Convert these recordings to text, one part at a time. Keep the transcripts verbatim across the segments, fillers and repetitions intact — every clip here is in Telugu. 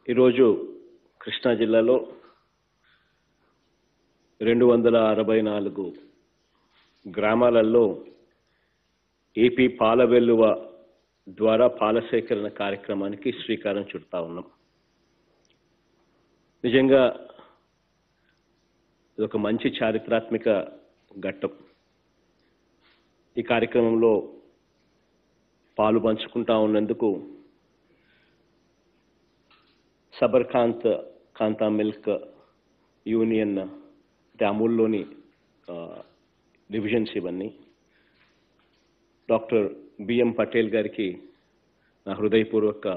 ఈరోజు కృష్ణా జిల్లాలో రెండు వందల అరవై నాలుగు గ్రామాలలో ఏపీ పాల వెల్లువ ద్వారా పాల సేకరణ కార్యక్రమానికి శ్రీకారం చుడతా ఉన్నాం. నిజంగా ఇది ఒక మంచి చారిత్రాత్మక ఘట్టం. ఈ కార్యక్రమంలో పాలు పంచుకుంటా ఉన్నందుకు సబర్కాంత్ కాంతా మిల్క్ యూనియన్ అంటే అమూల్లోని డివిజన్స్ ఇవన్నీ డాక్టర్ బిఎం పటేల్ గారికి నా హృదయపూర్వక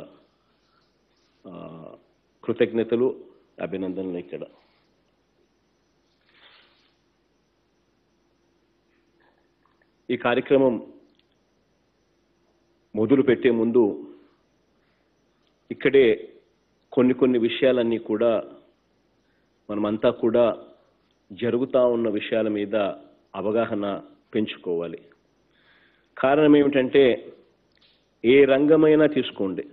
కృతజ్ఞతలు, అభినందనలు. ఇక్కడ ఈ కార్యక్రమం మొదలు పెట్టే ముందు ఇక్కడే కొన్ని కొన్ని విషయాలన్నీ కూడా మనమంతా కూడా జరుగుతూ ఉన్న విషయాల మీద అవగాహన పెంచుకోవాలి. కారణం ఏమిటంటే, ఏ రంగమైనా తీసుకోండి,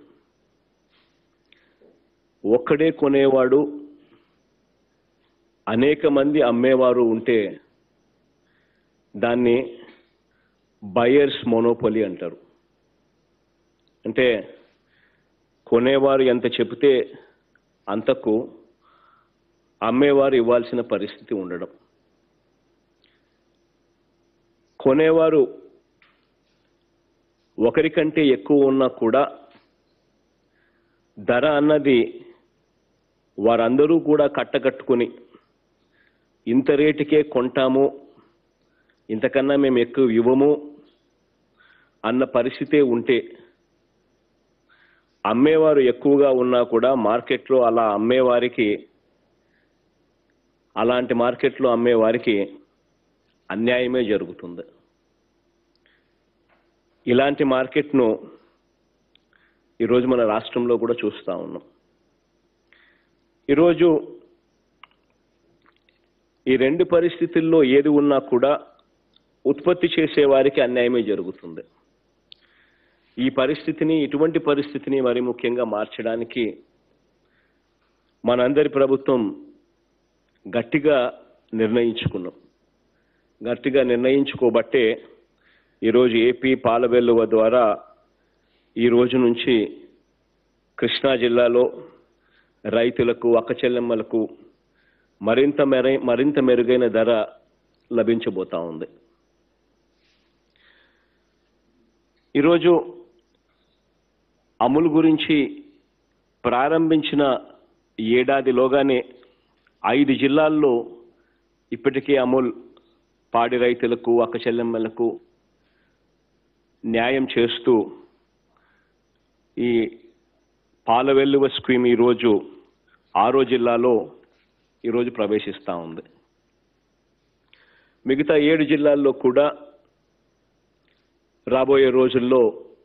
ఒక్కడే కొనేవాడు అనేక మంది అమ్మేవారు ఉంటే దాన్ని బయర్స్ మోనోపొలీ అంటారు. అంటే కొనేవారు ఎంత చెబితే అంతకు అమ్మేవారు ఇవ్వాల్సిన పరిస్థితి ఉండడం. కొనేవారు ఒకరికంటే ఎక్కువ ఉన్నా కూడా ధర అన్నది వారందరూ కూడా కట్టకట్టుకుని ఇంత రేటుకే కొంటాము, ఇంతకన్నా మేము ఎక్కువ ఇవ్వము అన్న పరిస్థితే ఉంటే, అమ్మేవారు ఎక్కువగా ఉన్నా కూడా మార్కెట్లో అలా అమ్మేవారికి అలాంటి మార్కెట్లో అమ్మేవారికి అన్యాయమే జరుగుతుంది. ఇలాంటి మార్కెట్ను ఈరోజు మన రాష్ట్రంలో కూడా చూస్తూ ఉన్నాం. ఈరోజు ఈ రెండు పరిస్థితుల్లో ఏది ఉన్నా కూడా ఉత్పత్తి చేసేవారికి అన్యాయమే జరుగుతుంది. ఈ పరిస్థితిని, ఇటువంటి పరిస్థితిని మరి ముఖ్యంగా మార్చడానికి మనందరి ప్రభుత్వం గట్టిగా నిర్ణయించుకున్నాం. గట్టిగా నిర్ణయించుకోబట్టే ఈరోజు ఏపీ పాల వెల్లువ ద్వారా ఈ రోజు నుంచి కృష్ణా జిల్లాలో రైతులకు, అక్కచెల్లెమ్మలకు మరింత మెరై మరింత మెరుగైన ధర లభించబోతా ఉంది. ఈరోజు అమూల్ గురించి ప్రారంభించిన ఏడాదిలోగానే ఐదు జిల్లాల్లో ఇప్పటికే అమూల్ పాడి రైతులకు, అక్కచెల్లెమ్మలకు న్యాయం చేస్తూ ఈ పాల వెల్లువ స్కీమ్ ఈరోజు ఆరో జిల్లాలో ఈరోజు ప్రవేశిస్తూ ఉంది. మిగతా ఏడు జిల్లాల్లో కూడా రాబోయే రోజుల్లో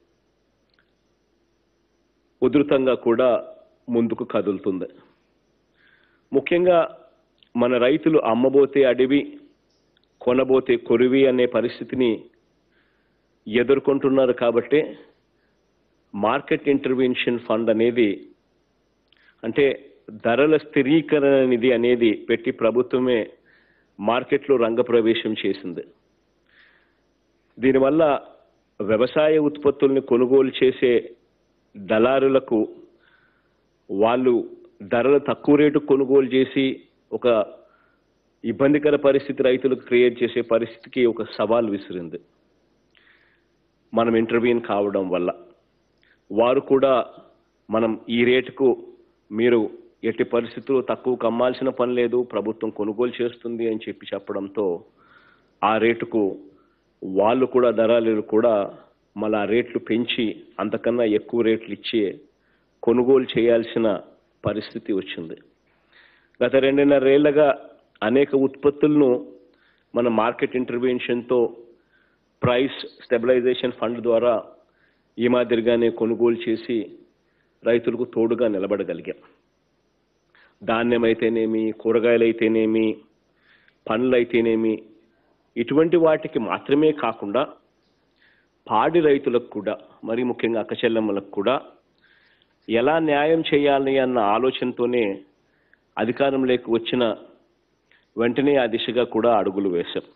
ఉధృతంగా కూడా ముందుకు కదులుతుంది. ముఖ్యంగా మన రైతులు అమ్మబోతే అడవి, కొనబోతే కొరివి అనే పరిస్థితిని ఎదుర్కొంటున్నారు. కాబట్టి మార్కెట్ ఇంటర్వెన్షన్ ఫండ్ అనేది, అంటే ధరల స్థిరీకరణ నిధి అనేది పెట్టి ప్రభుత్వమే మార్కెట్లో రంగప్రవేశం చేసింది. దీనివల్ల వ్యవసాయ ఉత్పత్తుల్ని కొనుగోలు చేసే దళారులకు వాళ్ళు ధరలు తక్కువ రేటు కొనుగోలు చేసి ఒక ఇబ్బందికర పరిస్థితి రైతులకు క్రియేట్ చేసే పరిస్థితికి ఒక సవాల్ విసిరింది. మనం ఇంటర్వ్యూన్ కావడం వల్ల వారు కూడా మనం ఈ రేటుకు మీరు ఎట్టి పరిస్థితుల్లో తక్కువకు అమ్మాల్సిన పని లేదు, ప్రభుత్వం కొనుగోలు చేస్తుంది అని చెప్పి చెప్పడంతో ఆ రేటుకు వాళ్ళు కూడా దళారులు కూడా మళ్ళీ ఆ రేట్లు పెంచి అంతకన్నా ఎక్కువ రేట్లు ఇచ్చి కొనుగోలు చేయాల్సిన పరిస్థితి వచ్చింది. గత రెండున్నరేళ్లుగా అనేక ఉత్పత్తులను మన మార్కెట్ ఇంటర్వెన్షన్తో ప్రైస్ స్టెబిలైజేషన్ ఫండ్ ద్వారా ఈ మాదిరిగానే కొనుగోలు చేసి రైతులకు తోడుగా నిలబడగలిగాం. ధాన్యం అయితేనేమి, కూరగాయలు అయితేనేమి, పండ్లు అయితేనేమి, ఇటువంటి వాటికి మాత్రమే కాకుండా పాడి రైతులకు కూడా, మరి ముఖ్యంగా అక్కచెల్లెమ్మలకు కూడా ఎలా న్యాయం చేయాలి అన్న ఆలోచనతోనే అధికారంలోకి వచ్చిన వెంటనే ఆ దిశగా కూడా అడుగులు వేశాం.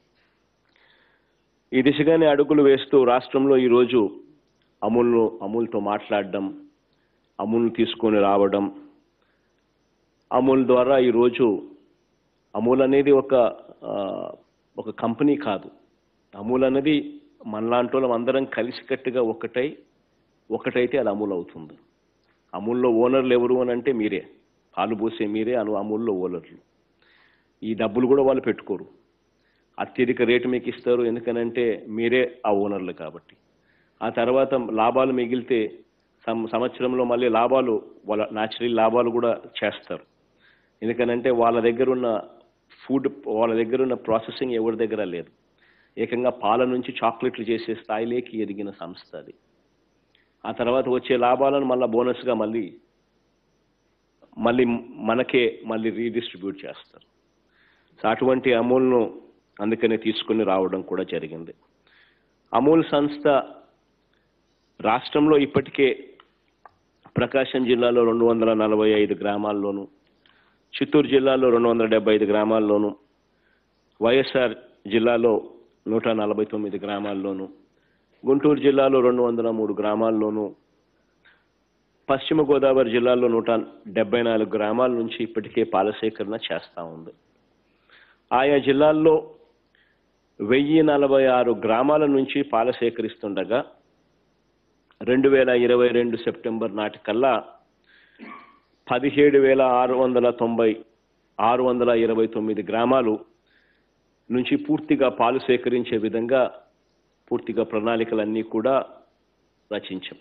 ఈ దిశగానే అడుగులు వేస్తూ రాష్ట్రంలో ఈరోజు అమూల్ను అమూల్తో మాట్లాడడం, అమూల్ను తీసుకొని రావడం, అమూల్ ద్వారా ఈరోజు అమూల్ అనేది ఒక ఒక కంపెనీ కాదు. అమూల్ అనేది మనలాంటి వాళ్ళం అందరం కలిసికట్టుగా ఒకటై ఒకటైతే అది అమూల్ అవుతుంది. అమూల్లో ఓనర్లు ఎవరు అని అంటే మీరే, పాలు పోసే మీరే అను అమూల్లో ఓనర్లు. ఈ డబ్బులు కూడా వాళ్ళు పెట్టుకోరు, అత్యధిక రేటు మీకు ఇస్తారు, ఎందుకనంటే మీరే ఆ ఓనర్లు కాబట్టి. ఆ తర్వాత లాభాలు మిగిలితే సంవత్సరంలో మళ్ళీ లాభాలు వాళ్ళ న్యాచురల్ లాభాలు కూడా చేస్తారు, ఎందుకనంటే వాళ్ళ దగ్గర ఉన్న ఫుడ్, వాళ్ళ దగ్గర ఉన్న ప్రాసెసింగ్ ఎవరి దగ్గర లేదు. ఏకంగా పాల నుంచి చాక్లెట్లు చేసే స్థాయిలోకి ఎదిగిన సంస్థ అది. ఆ తర్వాత వచ్చే లాభాలను మళ్ళీ బోనస్గా మళ్ళీ మళ్ళీ మనకే మళ్ళీ రీడిస్ట్రిబ్యూట్ చేస్తారు. సో అటువంటి అమూల్ను అందుకనే తీసుకుని రావడం కూడా జరిగింది. అమూల్ సంస్థ రాష్ట్రంలో ఇప్పటికే ప్రకాశం జిల్లాలో రెండు వందల నలభై ఐదు గ్రామాల్లోనూ, చిత్తూరు జిల్లాలో రెండు వందల డెబ్బై ఐదు గ్రామాల్లోనూ, వైఎస్ఆర్ జిల్లాలో నూట నలభై తొమ్మిది గ్రామాల్లోనూ, గుంటూరు జిల్లాలో రెండు వందల మూడు గ్రామాల్లోనూ, పశ్చిమ గోదావరి జిల్లాలో నూట డెబ్బై నాలుగు గ్రామాల నుంచి ఇప్పటికే పాల సేకరణ చేస్తూ ఉంది. ఆయా జిల్లాల్లో వెయ్యి నలభై ఆరు గ్రామాల నుంచి పాల సేకరిస్తుండగా రెండు వేల ఇరవై రెండు సెప్టెంబర్ నాటికల్లా పదిహేడు వేల ఆరు వందల తొంభై ఆరు వందల ఇరవై తొమ్మిది గ్రామాలు నుంచి పూర్తిగా పాలు సేకరించే విధంగా పూర్తిగా ప్రణాళికలన్నీ కూడా రచించాం.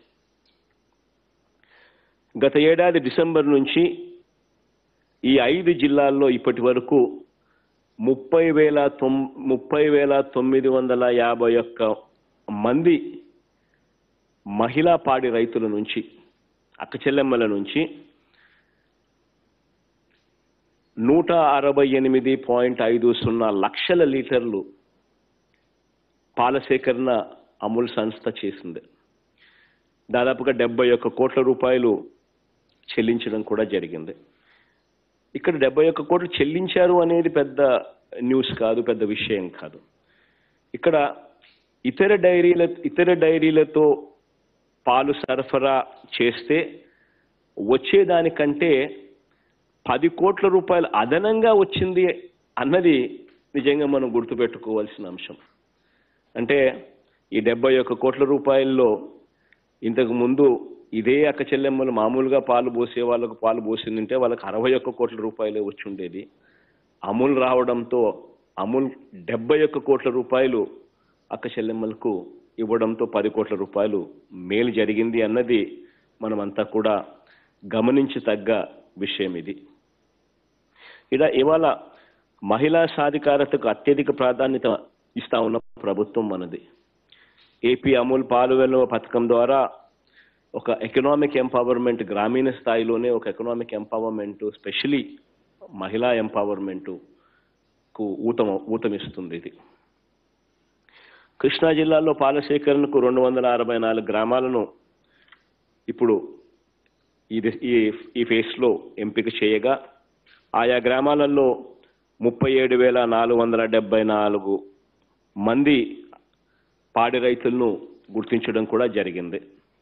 గత ఏడాది డిసెంబర్ నుంచి ఈ ఐదు జిల్లాల్లో ఇప్పటి వరకు ముప్పై వేల తొమ్ ముప్పై వేల తొమ్మిది వందల యాభై ఒక్క మంది మహిళా పాడి రైతుల నుంచి, అక్క చెల్లెమ్మల నుంచి నూట అరవై ఎనిమిది పాయింట్ ఐదు సున్నా లక్షల లీటర్లు పాల సేకరణ అమూల్ సంస్థ చేసింది. దాదాపుగా డెబ్బై ఒక్క కోట్ల రూపాయలు చెల్లించడం కూడా జరిగింది. ఇక్కడ డెబ్బై ఒక్క కోట్లు చెల్లించారు అనేది పెద్ద న్యూస్ కాదు, పెద్ద విషయం కాదు. ఇక్కడ ఇతర డైరీల ఇతర డైరీలతో పాలు సరఫరా చేస్తే వచ్చేదానికంటే పది కోట్ల రూపాయలు అదనంగా వచ్చింది అన్నది నిజంగా మనం గుర్తుపెట్టుకోవాల్సిన అంశం. అంటే ఈ డెబ్బై ఒక్క కోట్ల రూపాయల్లో ఇంతకు ముందు ఇదే అక్క చెల్లెమ్మలు మామూలుగా పాలు పోసే వాళ్ళకు పాలు పోసిందంటే వాళ్ళకి అరవై ఒక్క కోట్ల రూపాయలే వచ్చి ఉండేది. అమూల్ రావడంతో అమూల్ డెబ్బై ఒక్క కోట్ల రూపాయలు అక్క చెల్లెమ్మలకు ఇవ్వడంతో పది కోట్ల రూపాయలు మేలు జరిగింది అన్నది మనమంతా కూడా గమనించి తగ్గ విషయం ఇది. ఇలా ఇవాళ మహిళా సాధికారతకు అత్యధిక ప్రాధాన్యత ఇస్తా ఉన్న ప్రభుత్వం మనది. ఏపీ అమూల్ పాలు వెలువ పథకం ద్వారా ఒక ఎకనామిక్ ఎంపవర్మెంట్, గ్రామీణ స్థాయిలోనే ఒక ఎకనామిక్ ఎంపవర్మెంట్, స్పెషలీ మహిళా ఎంపవర్మెంట్కు ఊతం ఊతమిస్తుంది ఇది. కృష్ణా జిల్లాలో పాల సేకరణకు రెండు వందల అరవై నాలుగు గ్రామాలను ఇప్పుడు ఇది ఈ ఫేస్లో ఎంపిక చేయగా ఆయా గ్రామాలలో ముప్పై ఏడు వేల నాలుగు వందల డెబ్బై నాలుగు మంది పాడి రైతులను గుర్తించడం కూడా జరిగింది.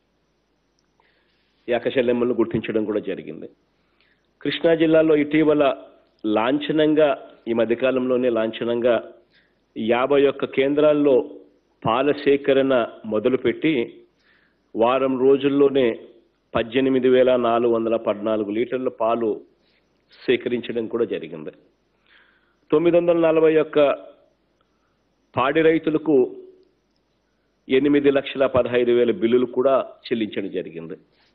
ఈ అక్క చెల్లెమ్మలను గుర్తించడం కూడా జరిగింది. కృష్ణా జిల్లాలో ఇటీవల లాంఛనంగా, ఈ మధ్యకాలంలోనే లాంఛనంగా యాభై ఒక్క కేంద్రాల్లో పాల సేకరణ మొదలుపెట్టి వారం రోజుల్లోనే పద్దెనిమిది వేల నాలుగు వందల పద్నాలుగు లీటర్ల పాలు సేకరించడం కూడా జరిగింది. తొమ్మిది వందల నలభై ఒక్క పాడి రైతులకు ఎనిమిది లక్షల పదహైదు వేల బిల్లులు కూడా చెల్లించడం జరిగింది.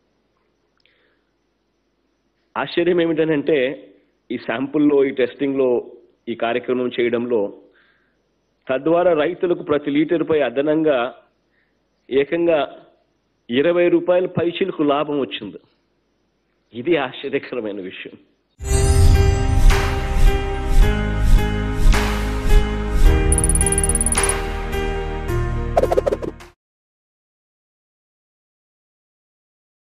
ఆశ్చర్యం ఏమిటంటే ఈ శాంపుల్లో, ఈ టెస్టింగ్లో, ఈ కార్యక్రమం చేయడంలో తద్వారా రైతులకు ప్రతి లీటర్పై అదనంగా ఏకంగా ఇరవై రూపాయల పైచిలకు లాభం వచ్చింది. ఇది ఆశ్చర్యకరమైన విషయం.